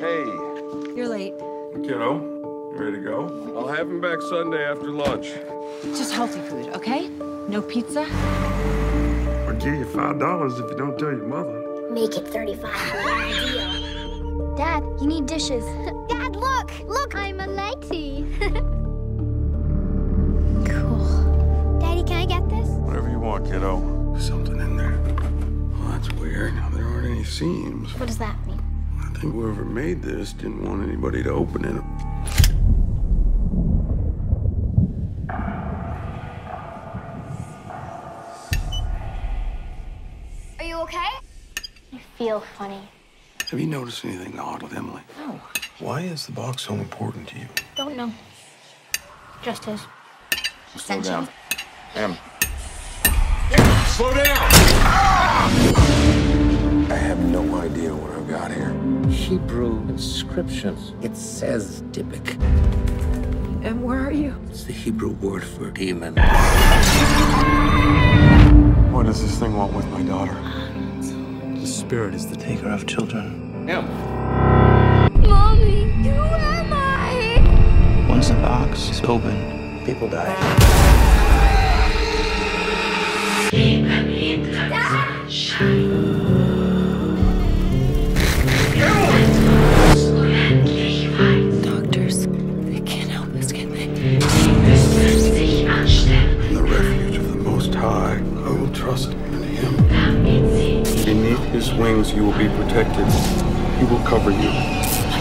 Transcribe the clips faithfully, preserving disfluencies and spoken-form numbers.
Hey. You're late. Kiddo, you ready to go? I'll have him back Sunday after lunch. Just healthy food, okay? No pizza? I'll give you five dollars if you don't tell your mother. Make it thirty-five for our deal. Dad, you need dishes. Dad, look! Look! I'm a lady. Cool. Daddy, can I get this? Whatever you want, kiddo. There's something in there. Well, that's weird. There aren't any seams. What does that mean? I think whoever made this didn't want anybody to open it. Are you okay? I feel funny. Have you noticed anything odd with Emily? No. Why is the box so important to you? Don't know. Just his. Slow down. Em. Slow down! I have no idea what I've got here. Hebrew inscriptions. It says Dybbuk. And where are you? It's the Hebrew word for demon. What does this thing want with my daughter? The spirit is the taker of children. Em. Mommy, who am I? Once the box is open, people die. Doctors, they can't help us, can they? In the refuge of the Most High, I will trust in Him. Beneath His wings you will be protected. He will cover you. My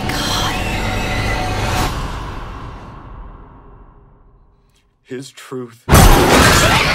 God. His truth